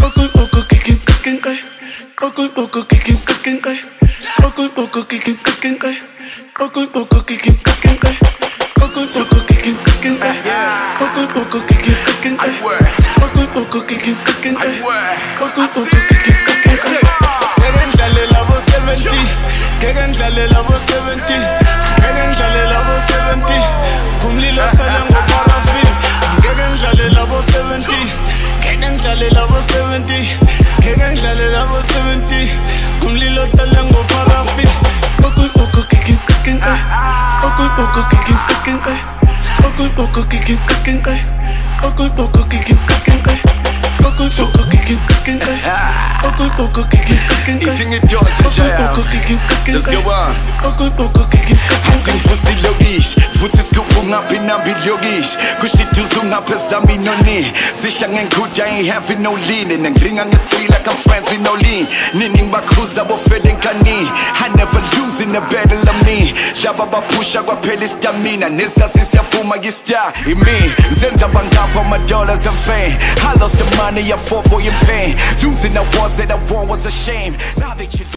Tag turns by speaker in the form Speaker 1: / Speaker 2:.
Speaker 1: Eating it Georgia Jam. Let's go on. Hunting futhi lokish futhi sikubunga pinambi lokish kushituzu ngapezami noni sisha ngenkuja ain't having no lean and ngringa nge3 like I'm friends with no lean nining bakhuza bofele nkani I never lose in the battle of me laba bapusha kwaphela stamina nesazi siyafuma yistar imi nzenza bangapha my dollars and fame I lost the money I fought for your pain losing the wars that I won was a shame now they